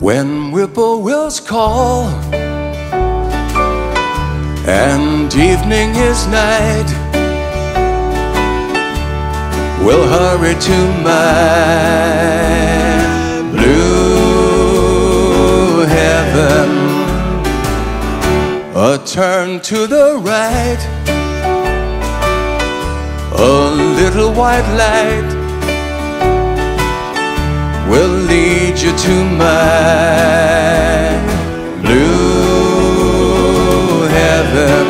When whippoorwills call and evening is night, we'll hurry to my blue heaven. A turn to the right, a little white light will lead you to my blue heaven.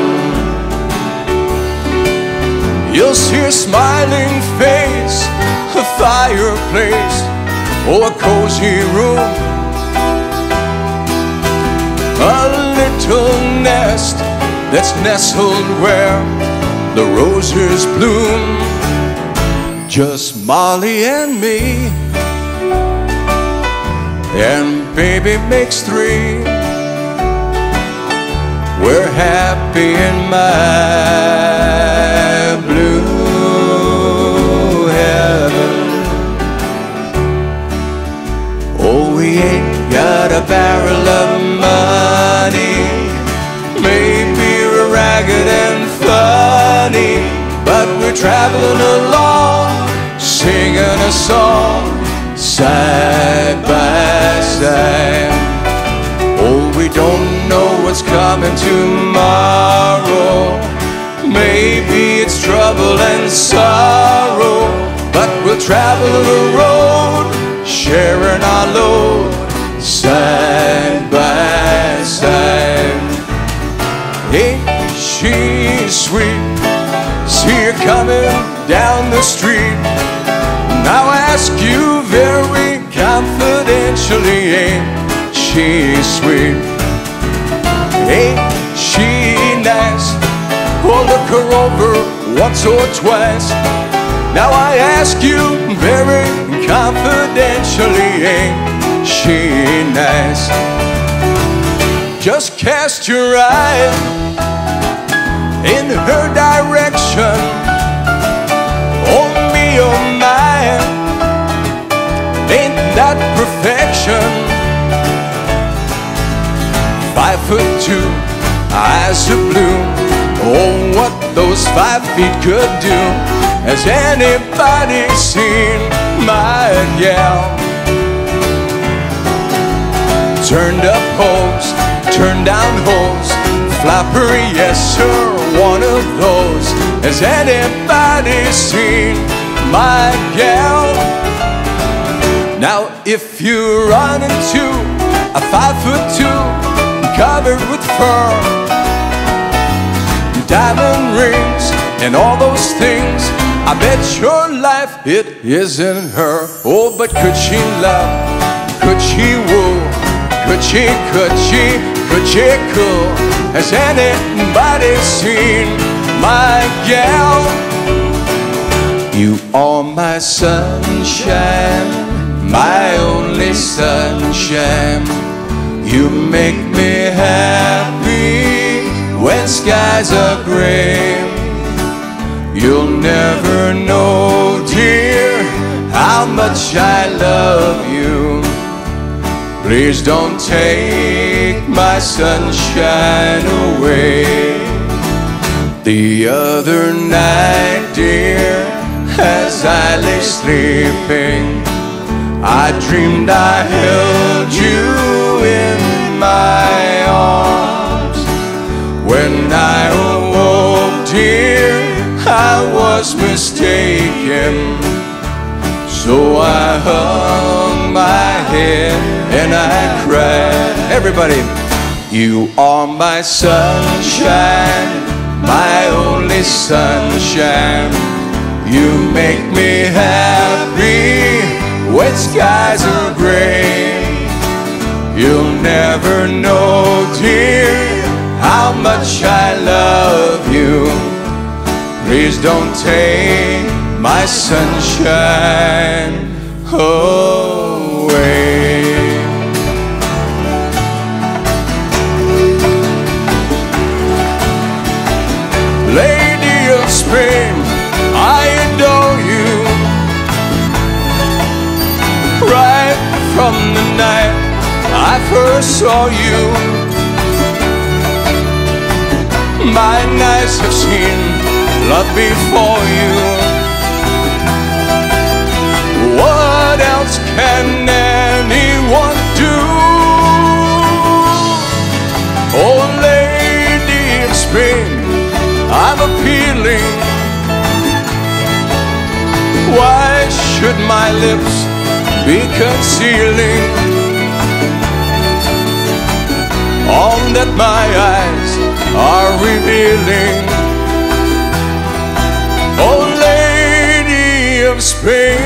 You'll see a smiling face, a fireplace, or a cozy room, a little nest that's nestled where the roses bloom. Just Molly and me, and baby makes three. We're happy in my blue heaven. Oh, we ain't got a barrel of money, maybe we're ragged and funny, but we're traveling along, singing a song side by side. Oh, we don't know what's coming tomorrow, maybe it's trouble and sorrow, but we'll travel the road, sharing our load side by side. Ain't she sweet? See her coming down the street. Now I ask you very confidentially, ain't she sweet? Ain't she nice? Oh, look her over once or twice. Now I ask you very confidentially, ain't she nice? Just cast your eye in her direction. Oh me, oh my, ain't that perfection? 5'2", eyes of blue. Oh, what those 5 feet could do. Has anybody seen my gal? Turned up holes, turned down holes, flapper, yes sir, one of those. Has anybody seen my gal? Now if you run into a 5'2", covered with fur, diamond rings and all those things, I bet your life it isn't her. Oh, but could she love? Could she woo? Could she cool? Has anybody seen my gal? You are my sunshine, my only sunshine. You make me happy when skies are gray. You'll never know, dear, how much I love you. Please don't take my sunshine away. The other night, dear, as I lay sleeping, I dreamed I held you in my arms. When I awoke, dear, I was mistaken. So I hung my head and I cried. Everybody, you are my sunshine, my only sunshine. You make me happy when skies are gray. You'll never know, dear, how much I love you. Please don't take my sunshine away. Lady of Spring, I adore you. Right from the night I first saw you, my eyes have seen love before you. What else can anyone do? Oh, lady of spring, I'm appealing. Why should my lips be concealing all that my eyes are revealing? Oh, lady of spring,